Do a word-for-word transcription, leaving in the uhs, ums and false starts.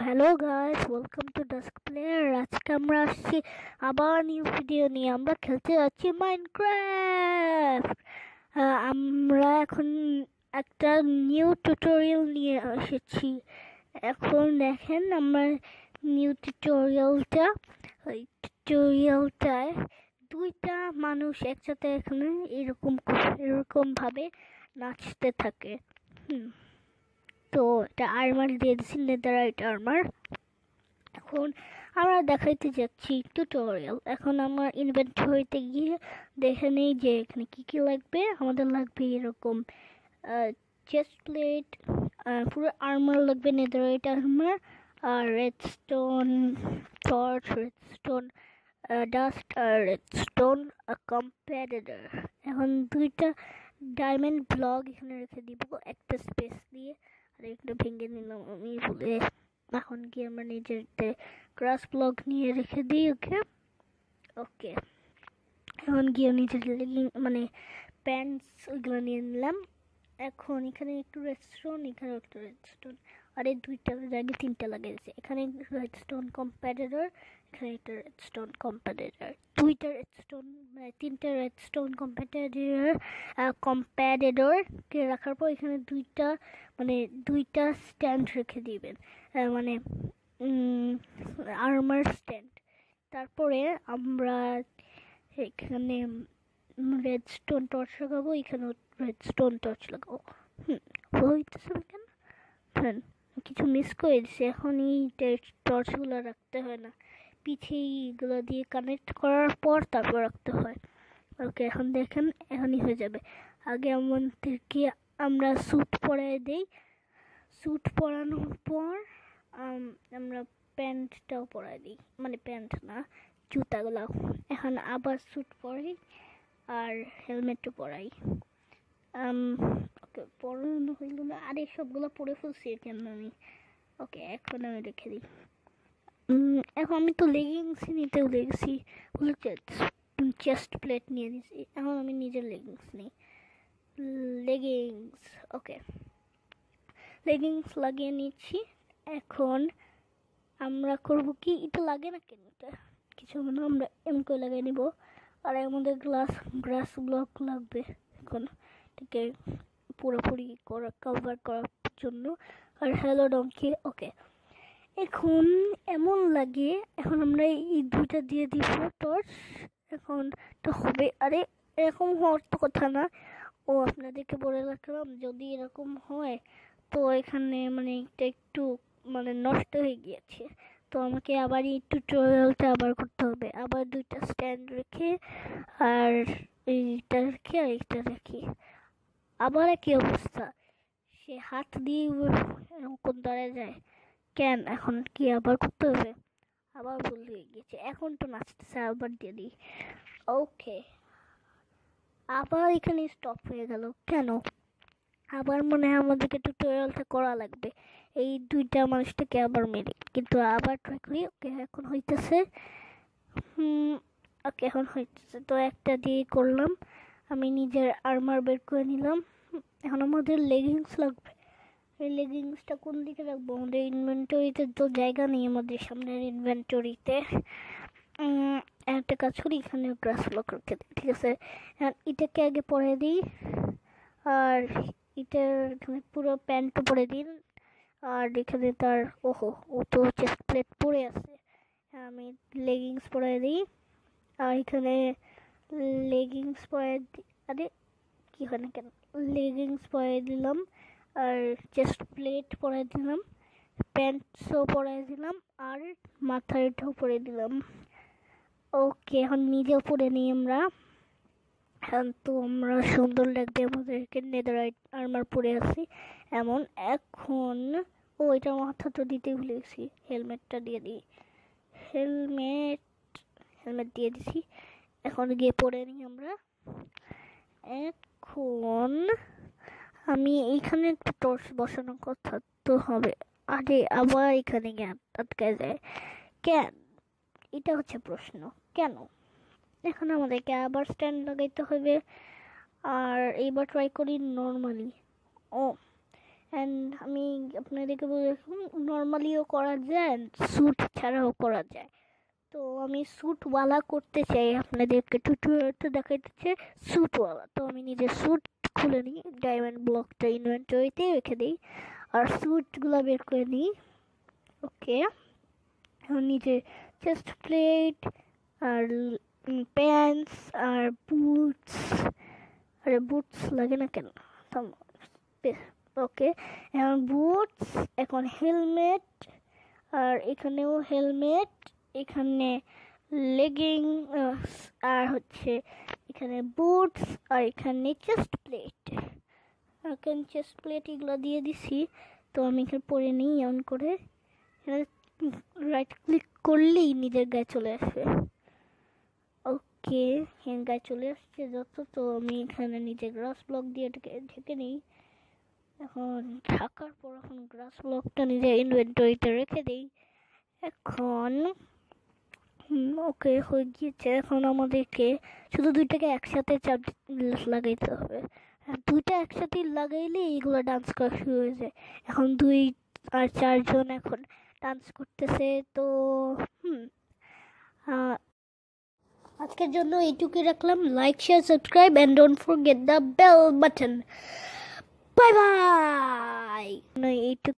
Hello guys, welcome to Dusk Player. আজকে আমরা আসছি আবার নিউ ভিডিও নিয়ে। আমরা খেলতে যাচ্ছি মাইনক্রাফট। আমরা এখন একটা নিউ টিউটোরিয়াল নিয়ে এসেছি। এখন দেখেন আমরা নিউ টিউটোরিয়ালটা ওই টিউটোরিয়ালটায় দুইটা মানুষ একসাথে এখানে এরকম এরকম ভাবে নাচতে থাকে। হুম তো এটা আর্মার দিয়ে দিচ্ছি, নেদারাইট আর্মার। এখন আমরা দেখাইতে যাচ্ছি টিউটোরিয়াল। এখন আমার ইনভেন্টরিতে গিয়ে দেখে নেই যে এখানে কি কি লাগবে। আমাদের লাগবে এরকম চেস্ট প্লেট, পুরো আর্মার লাগবে, নেদারাইট আর্মার, আর রেডস্টোন টর্চ, রেডস্টোন ডাস্ট আর রেডস্টোন কম্প্যারেটর। এখন দুইটা ডায়মন্ড ব্লক এখানে রেখে দিব একটা স্পেস দিয়ে, আর একটা ভেঙে নিলাম আমি বলে। এখন কি আমরা নিজের গ্রাস ব্লক নিয়ে রেখে দিই। ওকে ওকে এখন গিয়ে নিজের লেগিং মানে প্যান্টস ওইগুলো নিয়ে নিলাম। এখন এখানে একটু রেডস্টোন, এখানে একটু রেডস্টোন, আর এই দুইটা জায়গায় তিনটা লাগিয়েছে। এখানে রেডস্টোন কম্প্যারেটর, এখানে একটা রেডস্টোন কম্প্যারেটর, দুইটা রেডস্টোন মানে তিনটা রেডস্টোন কম্প্যারেটর কম্প্যারেটরকে রাখার পর এখানে দুইটা মানে দুইটা স্ট্যান্ড রেখে দিবেন, মানে আর্মার স্ট্যান্ড। তারপরে আমরা এখানে রেডস্টোন টর্চ লাগাবো, এখানে রেডস্টোন টর্চ লাগাবো। হুম হইতেছে কেন? হ্যাঁ, কিছু মিস করে দিচ্ছে। এখন এই টর্চগুলো রাখতে হয় না, পিছিয়ে এইগুলো দিয়ে কানেক্ট করার পর তারপর রাখতে হয়। ওকে এখন দেখেন এখনই হয়ে যাবে। আগে আমাদেরকে আমরা স্যুট পরাই দেই। স্যুট পরানোর পর আমরা প্যান্টটাও পরাই দিই, মানে প্যান্ট না জুতাগুলো। এখন আবার স্যুট পরাই আর হেলমেটও পরাই। ওকে পরানো হইল না, আর এই সবগুলো পরে ফেলছি কেন আমি। ওকে এখন আমি রেখে দিই। এখন আমি তো লেগিংস নিতেও লেগেছি, চেস্ট প্লেট নিয়ে নিয়েছি। এখন আমি নিজের লেগিংস নিই, লেগিংস। ওকে লেগিংস লাগিয়ে নিচ্ছি। এখন আমরা করব কি, এটা লাগে না কেন, এটা কিছু না, আমরা এমন করে লাগিয়ে নিব। আর আমাদের গ্লাস গ্রাস ব্লক লাগবে এখন থেকে পুরোপুরি করা কভার করার জন্য, আর হ্যালো ডঙ্কি। ওকে এখন এমন লাগে, এখন আমরা এই দুইটা দিয়ে দিব টর্চ। এখন তো হবে, আরে এরকম হওয়ার তো কথা না। ও আপনাদেরকে বলে রাখলাম যদি এরকম হয় তো এখানে মানে এটা একটু মানে নষ্ট হয়ে গিয়েছে, তো আমাকে আবার এই টিউটোরিয়ালটা আবার করতে হবে। আবার দুইটা স্ট্যান্ড রেখে আর এইটা রেখে আর এইটা রেখে আবার একই অবস্থা। সে হাত দিয়ে এরকম দাঁড়ায় যায় কেন? এখন কি আবার করতে হবে? আবার ভুল হয়ে গেছে, এখন তো নাচতেছে, আবার দিয়ে দিই। ওকে আবার এখানে স্টপ হয়ে গেল কেন? আবার মনে হয় আমাদেরকে টিউটোরিয়ালটা করা লাগবে এই দুইটা মানুষটাকে আবার মেরে, কিন্তু আবার ট্রাই করি। ওকে এখন হইতেছে। হুম ওকে এখন হইতেছে, তো একটা দিয়ে করলাম। আমি নিজের আর্মার বের করে নিলাম। এখন আমাদের লেগিংস লাগবে। এই লেগিংসটা কোন দিকে রাখবো? আমাদের ইনভেন্টরিতে তো জায়গা নেই, আমাদের সামনের ইনভেন্টরিতে। একটা কাজ করি, এখানে গ্রাস ব্লক রেখে দিই, ঠিক আছে। এটাকে আগে পরে দিই, আর এটার এখানে পুরো প্যান্ট পরে দিন, আর এখানে তার ওহো ও তো চেস্ট প্লেট পরে আছে, আমি লেগিংস পরে দিই। আর এখানে লেগিংস পরে দিই, আরে কি হয় না কেন, লেগিংস পরে দিলাম, আর চেস্ট প্লেট পরে দিলাম, প্যান্টসও পরে দিলাম, আর মাথার এটাও পরে দিলাম। ওকে এখন নিজেও পরে নিই আমরা। তো আমরা সুন্দর লাগবে, আমাদেরকে নেদারাইট আর্মার পরে আছি এমন। এখন ও এটা মাথা তো দিতে ভুলে গেছি, হেলমেটটা দিয়ে দিই। হেলমেট হেলমেট দিয়ে দিছি। এখন গিয়ে পরে নিই আমরা। এখন আমি এইখানে একটু টর্চ বসানোর কথা তো হবে, আরে আবার এখানে গিয়ে আটকায় যায় কেন? এটা হচ্ছে প্রশ্ন, কেন? এখন আমাদেরকে আবার স্ট্যান্ড লাগাইতে হবে। আর এইবার ট্রাই করি নর্মালি। ও অ্যান্ড আমি আপনাদেরকে বলে নর্মালিও করা যায়, স্যুট ছাড়াও করা যায়। তো আমি স্যুটওয়ালা করতে চাই, আপনাদেরকে টিউটোরিয়ালটা দেখাইতেছে স্যুটওয়ালা। তো আমি নিজের স্যুট খুলে নিই, ডায়মন্ড ব্লকটা ইনভেন্টরিতে রেখে দিই আর স্যুটগুলো বের করে নিই। ওকে, এখন নিজে চেস্ট প্লেট আর প্যান্টস আর বুটস, আরে বুটস লাগে না কেন, ওকে এখন বুটস, এখন হেলমেট, আর এখানেও হেলমেট, এখানে লেগিং, আর হচ্ছে এখানে বুটস, আর এখানে চেস্ট প্লেট। এখানে চেস্ট প্লেট এগুলো দিয়ে দিছি। তো আমি এখানে পরে নিই অন করে, রাইট ক্লিক করলেই নিজের গায়ে চলে আসবে। ওকে, হ্যাঁ গায়ে চলে আসছে যত। তো আমি এখানে নিজে গ্রাস ব্লক দিয়ে ঢেকে নিই। এখন ঢাকার পর এখন গ্রাস ব্লকটা নিজের ইনভেন্টরিতে রেখে দিই। এখন ওকে হয়ে গিয়েছে। এখন আমাদেরকে শুধু দুইটাকে একসাথে চাপ লাগাইতে হবে, দুইটা একসাথে লাগাইলে এইগুলো ডান্স করা শুরু হয়ে যায়। এখন দুই আর চারজন এখন ডান্স করতেছে। তো হুম আজকের জন্য এইটুকুই রাখলাম। Like, share, subscribe and don't forget the bell button. Bye bye. এইটুকু